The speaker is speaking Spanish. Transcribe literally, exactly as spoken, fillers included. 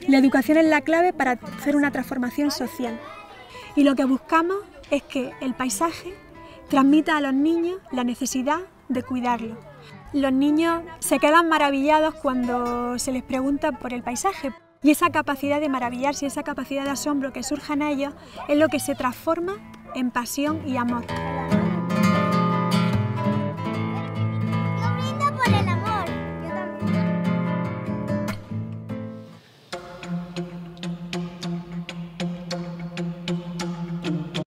La educación es la clave para hacer una transformación social. Y lo que buscamos es que el paisaje transmita a los niños la necesidad de cuidarlo. Los niños se quedan maravillados cuando se les pregunta por el paisaje. Y esa capacidad de maravillarse, esa capacidad de asombro que surge en ellos es lo que se transforma en pasión y amor.